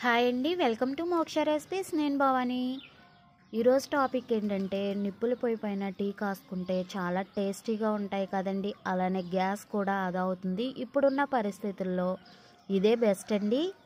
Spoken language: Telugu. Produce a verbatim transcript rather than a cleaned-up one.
హాయ్ అండి, వెల్కమ్ టు మోక్ష రెసిపీస్. నేను భవాని. ఈరోజు టాపిక్ ఏంటంటే, నిప్పుల పొయ్యి పైన టీ కాసుకుంటే చాలా టేస్టీగా ఉంటాయి కదండి. అలానే గ్యాస్ కూడా ఆదా అవుతుంది. ఇప్పుడున్న పరిస్థితుల్లో ఇదే బెస్ట్ అండి.